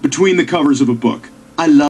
between the covers of a book. I love